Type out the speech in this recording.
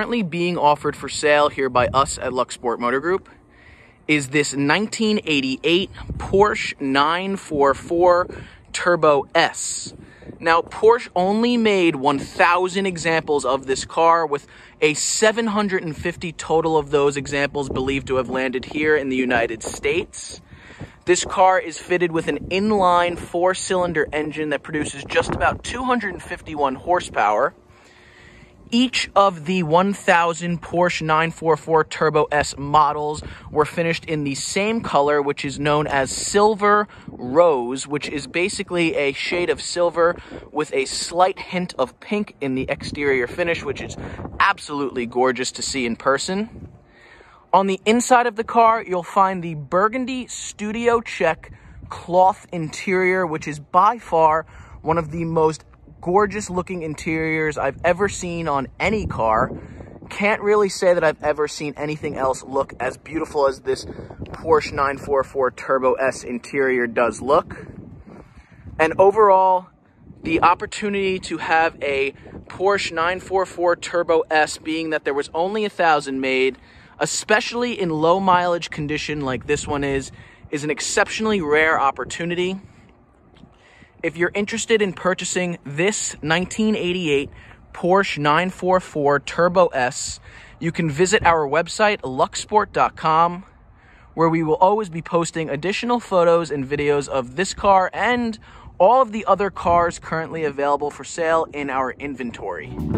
currently being offered for sale here by us at Luck Sport Motor Group is this 1988 Porsche 944 Turbo S. Now, Porsche only made 1,000 examples of this car, with a 750 total of those examples believed to have landed here in the United States. This car is fitted with an inline 4-cylinder engine that produces just about 251 horsepower. Each of the 1,000 Porsche 944 Turbo S models were finished in the same color, which is known as Silver Rose, which is basically a shade of silver with a slight hint of pink in the exterior finish, which is absolutely gorgeous to see in person. On the inside of the car, you'll find the burgundy Studio Check cloth interior, which is by far one of the most gorgeous looking interiors I've ever seen on any car. Can't really say that I've ever seen anything else look as beautiful as this Porsche 944 Turbo S interior does look. And overall, the opportunity to have a Porsche 944 Turbo S, being that there was only 1,000 made, especially in low mileage condition like this one is an exceptionally rare opportunity. If you're interested in purchasing this 1988 Porsche 944 Turbo S, you can visit our website, lucksport.com, where we will always be posting additional photos and videos of this car and all of the other cars currently available for sale in our inventory.